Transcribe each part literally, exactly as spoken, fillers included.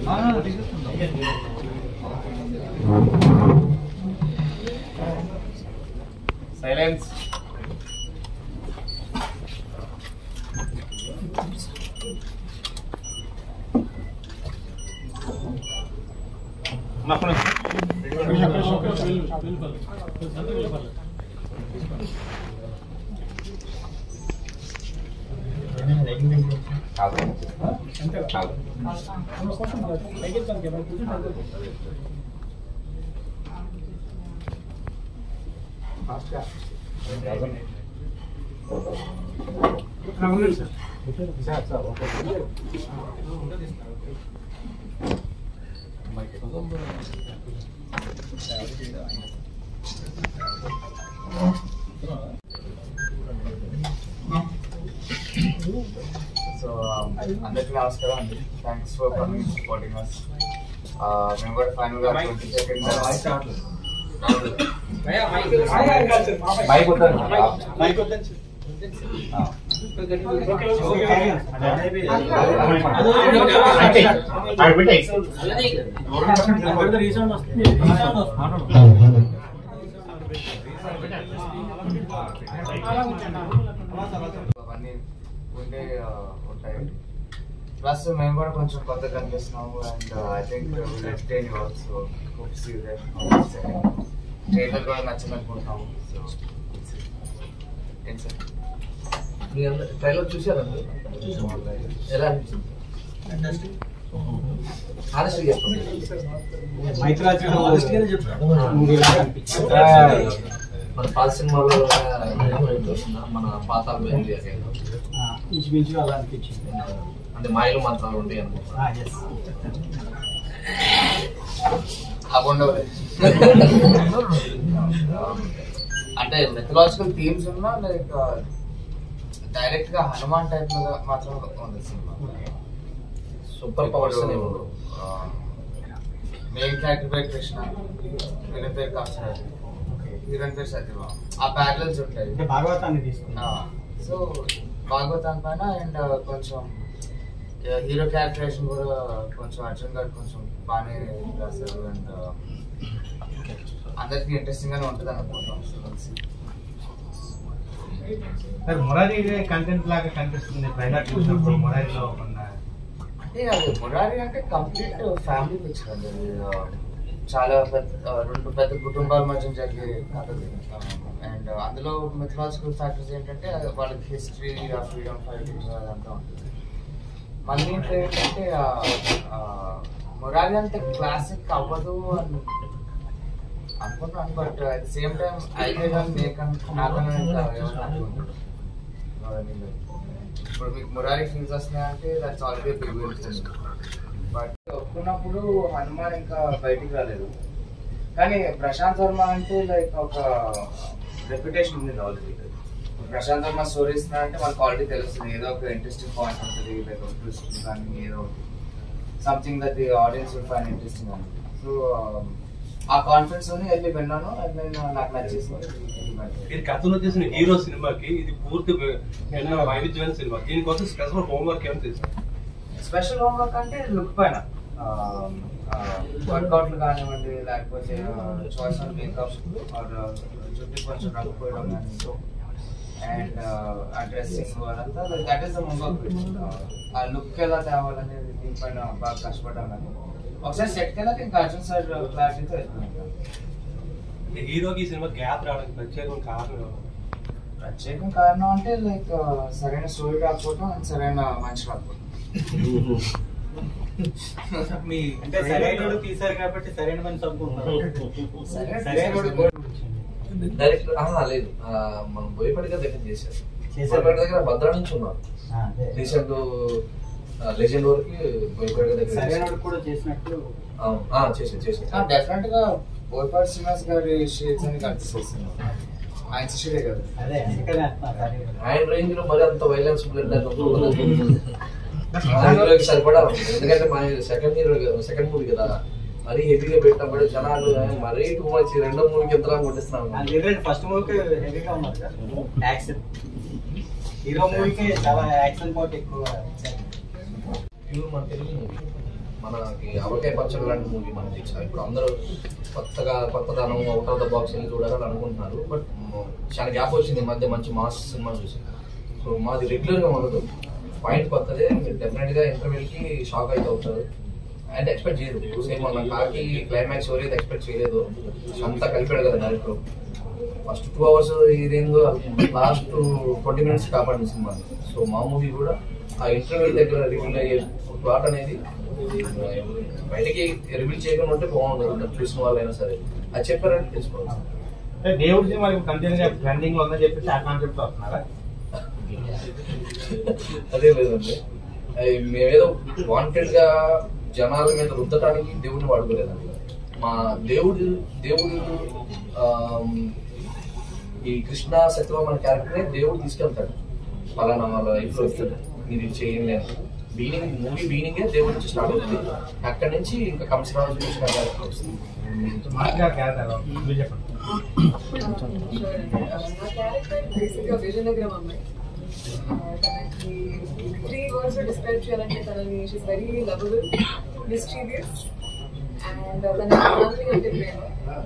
Silence. So అందరికీ నమస్కారం అండి. Thanks for coming supporting us. మేము కూడా ఫైనల్ గా ట్వంటీ సెకండ్ అవన్నీ ఉండే ఉంటాయి. ప్లస్ మేము కూడా కొంచెం కొత్తగా కనిపిస్తున్నాము and I think will entertain you also. Hope see that trailer కూడా నచ్చింది అనుకుంటున్నాము. సో ఏం సార్ మీ అందరూ ట్రైలర్ చూసారండి? ఎలా అనిపించింది? ఆనెస్ట్గా చెప్పండి. మన పాత సినిమాలో మన పాతాల ఇంచుమించుగా అలా అనిపించింది. అంటే మాయలు మాత్రాలు ఉంటాయి అనుకుంటా. అంటే మెథలాజికల్ థీమ్స్ ఉన్నా లైక్ డైరెక్ట్ గా హనుమాన్ టైప్ లో మాత్రం ఉంది cinema. Super powers main character పేరు కృష్ణ, హీరోయిన్ పేరు కాంచరాజు, హీరోయిన్ పేరు సత్యభామ. ఆ ప్యారలల్స్ ఉంటాయి. భాగవతాన్ని తీసుకున్నా. సో భాగవతాన్ పైన అండ్ కొంచెం హీరో క్యారెక్టరేషన్ కూడా కొంచెం అర్జున్ గారు కొంచెం బాగానే రాశారు అండ్ అందరికి ఇంట్రెస్టింగ్ గానే ఉంటుంది అనుకుంటాం. మురారి కంటెంట్ లాగా కనిపిస్తుంది ట్రైలర్ చూసినప్పుడు. మురారిలో అంటే అది మురారి అంటే కంప్లీట్ ఫ్యామిలీ పిక్చర్ అండి. చాలా పెద్ద రెండు పెద్ద కుటుంబాల మధ్య జరిగే కథ. అండ్ అందులో మెథలాజికల్ ఫ్యాక్టర్స్ ఏంటంటే వాళ్ళకి హిస్టరీ, ఫ్రీడమ్ ఫైటింగ్ అదంతా ఉంటుంది. మళ్ళీ ఇంట్లో ఏంటంటే మురారి అంటే క్లాసిక్ అవ్వదు అని అనుకుంటున్నాను. But at the same time అయితే కానీ నాకన్నా ఇంకా అనుకుంటున్నాను. ఇప్పుడు మీకు మురారి ఫీల్స్ వస్తున్నాయంటే that's already big win. But ఒప్పుకున్నప్పుడు హనుమాన్ ఇంకా బయటికి రాలేదు. కానీ ప్రశాంత్ వర్మ అంటే లైక్ ఒక రెప్యుటేషన్ ఉంది ఆల్రెడీ. ప్రశాంత్ వర్మ స్టోరీస్ అంటే మనకు ఆల్రెడీ తెలుస్తుంది. ఏదో ఒక ఇంట్రెస్టింగ్ పాయింట్ ఉంటుంది, లైక్ ఒక ట్విస్ట్ కానీ ఏదో something that the audience will find interesting అని. సో ఆ కాన్ఫిడెన్స్ ని వెళ్ళి విన్నాను అండ్ నేను నాకు నచ్చేసింది. ఇది కథలో చేసిన హీరో సినిమాకి ఇది పూర్తి వైవిధ్యమైన సినిమా. దీనికోసం స్పెషల్ హోంవర్క్ ఏమైనా చేశారు? స్పెషల్ హోంవర్క్ అంటే లుక్ పైన వర్కౌట్లు కానివ్వండి, లేకపోతే చాయిస్ ఆఫ్ మేకప్స్ చుట్టూ కొంచెం రంగు పోయడం కానీ అండ్ ఆ డ్రెస్సింగ్ అదంతా దట్ ఈస్ ద హోంవర్క్. ఆ లుక్ ఎలా తేవాలనేది దీనిపైన బాగా కష్టపడ్డాం. కానీ ఒకసారి సెట్కి వెళ్ళాక ఇంకా అర్జున్ సార్ క్లారిటీతో వెళ్తున్నాం. హీరోకి ఈ సినిమా గ్యాప్ రావడానికి ప్రత్యేకమైన కారణం ప్రత్యేకం కారణం అంటే లైక్ సరైన స్టోరీ రాకపోవడం అండ్ సరైన మనిషి రాకపోవడం. అంటే సరైన తీసారు కాబట్టి సరైన మనిషి అనుకుంటున్నారు. డైరెక్టర్ లేదు, మనం బోయపడిగా దగ్గర చేశారు. బోయపడి దగ్గర భద్రా నుంచి ఉన్నారు. రీసెంట్ లెజెండ్ వరకు బోయపడి దగ్గర కూడా చేసినట్టు చేసారు చేసారు డెఫినెట్ గా బోయపాటి శ్రీనివాస్ గారి షేడ్స్ అని కనిపిస్తుంది. ఆయన షేడే కదా. ఆయన రేంజ్ లో మరి అంత వైలెన్స్ సరిపడా. ఎందుకంటే మా సెకండ్ హీరో సెకండ్ మూవీ కదా, మరీ హెవీగా పెట్టినప్పుడు జనాలు మరీ టూ మచ్. రెండో మూవీకి ఎంత కొట్టిస్తున్నాం. ఫస్ట్ మూవీకి హెవీగా ఉన్నారు కదా యాక్షన్. హీరో మూవీకి చాలా యాక్షన్ పార్ట్ ఎక్కువ. ప్యూర్ మన తెలుగు మూవీ మనకి అవకాయ పచ్చడి లాంటి మూవీ మనకి ఇప్పుడు అందరూ కొత్తగా కొత్తదనం అవుట్ ఆఫ్ ద బాక్స్ వెళ్ళి చూడాలని అనుకుంటున్నారు. బట్ చాలా గ్యాప్ వచ్చింది ఈ మధ్య మంచి మాస్ సినిమా చూసి. సో మాది రెగ్యులర్గా ఉండదు, పాయింట్ కొత్తదే. మీరు డెఫినెట్గా ఇంటర్వ్యూకి షాక్ అయితే అవుతారు. అంటే ఎక్స్పెక్ట్ చేయదు. సేమ్ మన కాకి క్లైమాక్స్ ఎవరైతే ఎక్స్పెక్ట్ చేయలేదు అంతా కలిపాడు కదా డైరెక్టర్. ఫస్ట్ టూ అవర్స్ ఇదేందో లాస్ట్ ట్వంటీ మినిట్స్ కాపాడింది సినిమా. సో మా మూవీ కూడా ఆ ఇంటర్వ్యూ దగ్గర రివీల్ అయ్యే ప్లాట్ అనేది బయటకి రివీల్ చేయకుండా ఉంటే బాగుంటుంది, చూసిన వాళ్ళైనా సరే. అది చెప్పారంటే తెలుసుకోవాలి. దేవుడి సినిమా కంటిన్యూగా ట్రెండింగ్ లో ఉందని చెప్పేసి ఆ కాన్సెప్ట్ వస్తున్నారా? అదే లేదండి, మేమేదో వాంటెడ్ గా జనాల మీద రుద్దటానికి దేవుడిని వాడుకోలేదండి. మా దేవుడు దేవుడు ఈ కృష్ణ సత్యభామ అనే క్యారెక్టరే దేవుడు తీసుకెళ్తాడు పలానా వాళ్ళ లైఫ్ లో వస్తుంది, మీరు ఇది చేయండి అని. బీనింగ్ మూవీ బీనింగే దేవుడి నుంచి స్టార్ట్ అవుతుంది. అక్కడి నుంచి ఇంకా కంసరాజు కృష్ణ క్యారెక్టర్ వస్తుంది. నా క్యారెక్టర్ బేసిక్గా విజయనగరం అమ్మాయి. తనకి త్రీ వర్డ్స్ డిస్క్రైబ్ చేయాలంటే తనని she's very lovable, mischievous and తన ఫ్యామిలీ అంటే ప్రేమ.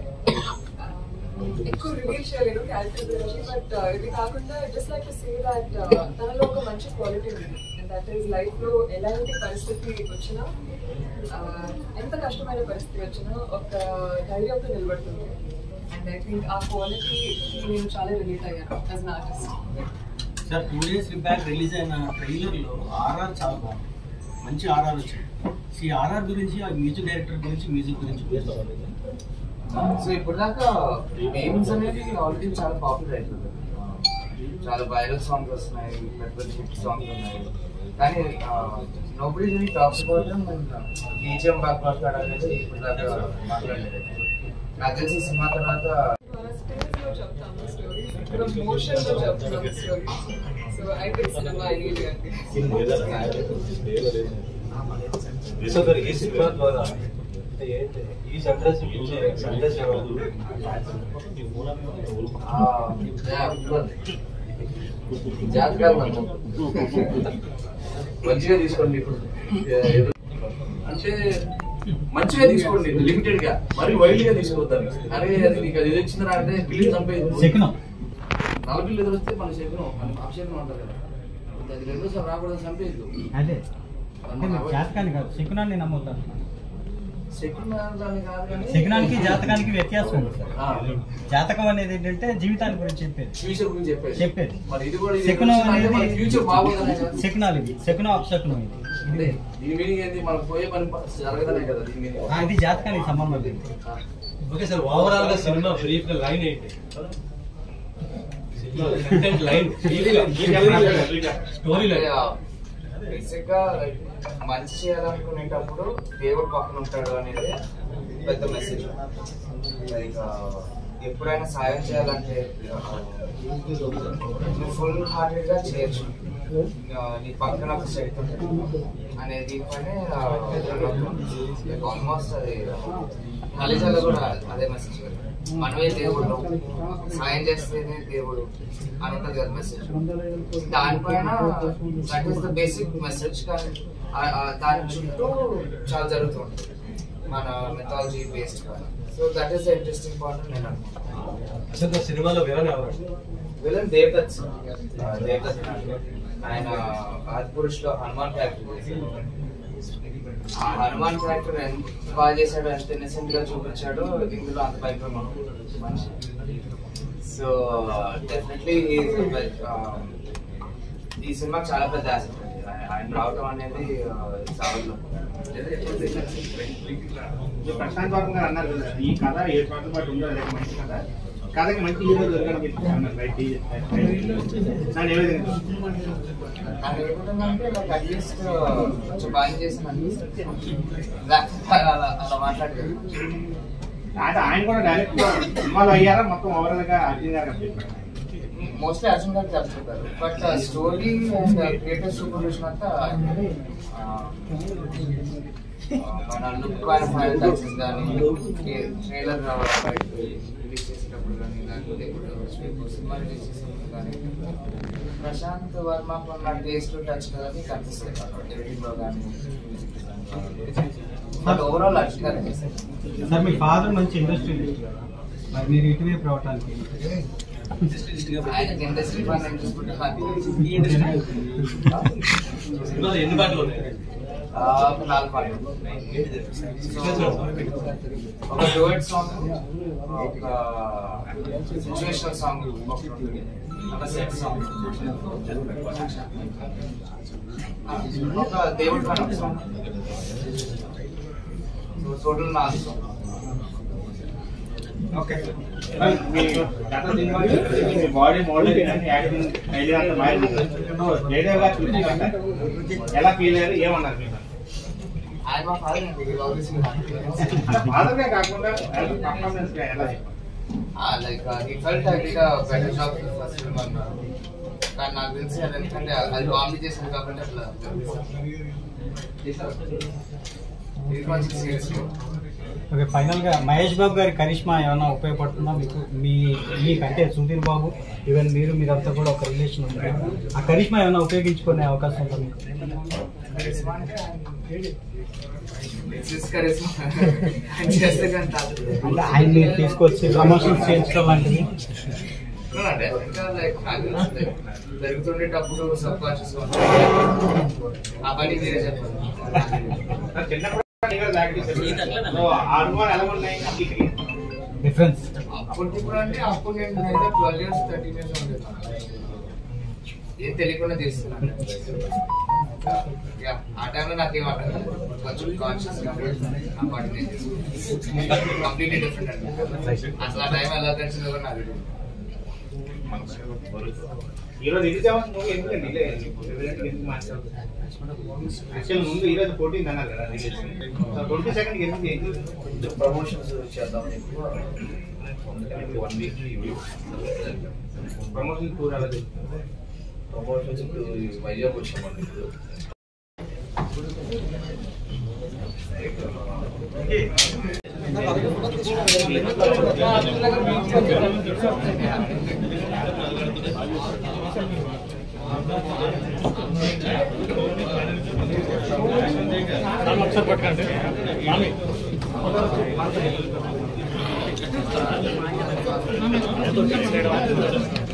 ఎక్కువ రివీల్ చేయలేను క్యారెక్టర్ గురించి, బట్ ఇది కాకుండా just like to say that తనలో ఒక మంచి క్వాలిటీ ఉంది. అండ్ దట్ ఈస్ లైఫ్లో ఎలాంటి పరిస్థితి వచ్చినా, ఎంత కష్టమైన పరిస్థితి వచ్చినా ఒక ధైర్యంతో నిలబడుతుంది. అండ్ ఐ థింక్ ఆ క్వాలిటీ నేను చాలా రిలేట్ అయ్యాను as an artist. Sir two days back release అయిన ట్రైలర్లో ఆర్ఆర్ చాలా బాగుంది, మంచి ఆర్ఆర్ వచ్చింది. ఈ ఆర్ఆర్ గురించి, ఆ మ్యూజిక్ డైరెక్టర్ గురించి, మ్యూజిక్ గురించి పేర్కోవాలి. సో ఇప్పుడు దాకా గేమ్స్ అనేది ఆల్రెడీ చాలా పాపులర్ అయిపోతుంది, చాలా వైరల్ సాంగ్స్ వస్తున్నాయి, పెద్ద హిట్ సాంగ్స్ ఉన్నాయి. కానీ nobody really talks about them. BGM back మాట్లాడాలంటే ఇప్పుడు దాకా మాట్లాడలేదు. నాకు తెలిసి సినిమా తర్వాత ఈ సినిమా ద్వారా ఈ సందేశం ఇచ్చే సందేశం జాతకాలు మంచిగా తీసుకోండి. ఇప్పుడు అంటే మంచిగా తీసుకోండి, లిమిటెడ్ గా, మరి వైల్డ్ గా తీసుకోవద్దాన్ని. అరే అది నీకు అది వచ్చిందా అంటే బిల్లు చంపేది. నల్ల బిల్లు ఎదురొస్తే మన శకునం, మన అపశకునం అంటారు కదా, అది రెండో సార్ రాకూడదు, చంపేది. అదే జాతకాన్ని కాదు, శకునాన్ని నమ్ముతారు. శకునానికి జాతకానికి వ్యత్యాసం ఉంది సార్. జాతకం అనేది ఏంటంటే జీవితాన్ని గురించి చెప్పేది, ఫ్యూచర్ గురించి చెప్పేది చెప్పేది శకునం అనేది ఫ్యూచర్ బాగుంది. శకునాలు ఇది, శకునం అపశకునం ఇది. దీని మీనింగ్ ఏంటి? మనకు పోయే పని జరగదనే కదా దీని మీనింగ్. ఇది జాతకానికి సంబంధం లేదు. ఓకే సార్, ఓవరాల్ గా సినిమా బ్రీఫ్ గా లైన్ ఏంటి? Content line story line basic గా మంచి చేయాలనుకునేటప్పుడు దేవుడు పక్కన ఉంటాడు అనేది పెద్ద మెసేజ్. లైక్ ఎప్పుడైనా సాయం చేయాలంటే నువ్వు ఫుల్ హార్టెడ్ గా చేయొచ్చు, నీ పక్కన ఒక శక్తి ఉంటుంది అనేది పని ఆల్మోస్ట్ అది కాలేజీలో కూడా అదే మెసేజ్. మనమే దేవుడు, సాయం చేస్తేనే దేవుడు అని ఉంటుంది కదా మెసేజ్. దానిపైన that is the basic message. కానీ దాని చుట్టూ చాలా జరుగుతుంది మన మెథాలజీ బేస్డ్ గా. So that is the interesting point నేను అనుకుంటున్నాను. అసలు సినిమాలో విలన్ ఎవరు? విలన్ దేవదత్. దేవదత్ ఆయన ఆదిపురుష్ లో హనుమాన్ క్యారెక్టర్. ఆ హనుమాన్ క్యారెక్టర్ ఎంత బాగా చేశాడు, ఎంత ఇన్నసెంట్ గా చూపించాడు, ఇందులో అంత భయపడము మనిషి. సో డెఫినెట్లీ ఈ సినిమా చాలా పెద్ద ఆసక్తి అండి. ఆయన రావటం అనేది సాగులో ప్రశాంత్ బాబు గారు అన్నారు కదా, ఈ కథ ఏ పాటల పాటు ఉందో అదే మంచి కథ, కథకి మంచి హీరో దొరకడం చెప్పి అన్నారు. రైట్ దాన్ని ఏ విధంగా అది ఏమిటంటే నాకు అట్లీస్ట్ కొంచెం బాగా చేసిన అలా మాట్లాడలేదు. అంటే ఆయన కూడా డైరెక్ట్ సినిమాలో అయ్యారా మొత్తం ఓవరాల్ గా అర్జున్ గారు చెప్పారు. మోస్ట్లీ అర్జున్ గారు చెప్తుంటారు, but story and creative supervision అంతా మన లుక్ పైన ఫైల్ టచెస్ కానీ, ట్రైలర్ రిలీజ్ చేసేటప్పుడు కానీ, లేకపోతే ఇప్పుడు సినిమా రిలీజ్ చేసేటప్పుడు కానీ ప్రశాంత్ వర్మకు ఉన్న టేస్ట్ టచ్ కానీ కనిపిస్తుంది ఎడిటింగ్లో కానీ, మ్యూజిక్ కానీ. బట్ ఓవరాల్ అర్జున్ సార్ మీ ఫాదర్ మంచి ఇండస్ట్రియలిస్ట్ కదా, మరి మీరు ఇటువైపు రావడానికి ఆయనకి ఇండస్ట్రీ పని చూసుకుంటే ఎన్ని పాటలు ఉన్నాయి? నాలుగు పాటలు, ఒక డ్యూయట్ సాంగ్, ఒక సిచ్యువేషనల్ సాంగ్, ఒక సెట్ సాంగ్, ఒక దేవుడి పని సాంగ్. సో టోటల్ నాలుగు సాంగ్. ఓకే, మీ గత సినిమాకి మీ బాడీ మోడల్ యాక్టింగ్ ఐడియా అంతా మారింది. జయదేవ్ గారు చూసినాక ఎలా ఫీల్ అయ్యారు, ఏమన్నారు మీరు? ఆయన మా ఫాదర్ అండి, మాత్రమే కాకుండా పర్ఫార్మెన్స్ ఎలా చెప్పారు? Like he felt I did a better job in first film అన్నారు. కానీ నాకు తెలిసి అది ఎందుకంటే అది కామెడీ చేసింది కాబట్టి అట్లా ఇది మంచి సీరియస్. ఓకే, ఫైనల్ గా మహేష్ బాబు గారి కరిష్మా ఏమైనా ఉపయోగపడుతుందా మీకు? మీ మీకంటే సుధీర్ బాబు ఈవెన్ మీరు మీరంతా కూడా ఒక రిలేషన్ ఉంది, ఆ కరిష్మా ఏమైనా ఉపయోగించుకునే అవకాశం ఉందా మీకు? కరిష్మా అంటే కరిష్మా ఆయన చేస్తే కానీ అంటే ఆయన్ని తీసుకొచ్చి ప్రమోషన్స్ చేయించడం లాంటివి ఇంకా లైక్ జరుగుతుండేటప్పుడు సబ్ కాన్షియస్ గా ఆ పని మీరే చెప్పండి. చిన్నప్పుడు అనుభవాలు ఎలా ఉన్నాయి? డిఫరెన్స్ అప్పుడు ఇప్పుడు అంటే అప్పుడు నేను ఏదో ట్వెల్వ్ ఇయర్స్ థర్టీన్ ఇయర్స్ ఉండేది, ఏం తెలియకుండా చేస్తున్నాను. ఆ టైంలో నాకేం అర్థం కాదు, కొంచెం కాన్షియస్ గా ఆ పాటి నేను చేసుకున్నాను. కంప్లీట్లీ డిఫరెంట్ అండి. అసలు ఆ టైం ఎలా తెలిసిందో కూడా నాకు తెలియదు. ఈరోజు రిలీజ్ అవ్వాలి మూవీ ఎందుకంటే డిలే అయింది? ఎందుకు మాట్లాడుతుంది? యాక్చువల్ ముందు ఈరోజు ఫోర్టీన్త్ అన్నారు కదా రిలీజ్, ట్వంటీ సెకండ్ ఎందుకు చేయండి? కొంచెం ప్రమోషన్స్ చేద్దాం వన్ వీక్ ప్రమోషన్ టూర్ అలా చేస్తుంది. ప్రమోషన్స్ వైజాగ్ వచ్చామండి ఇప్పుడు. పట్టుకోండి.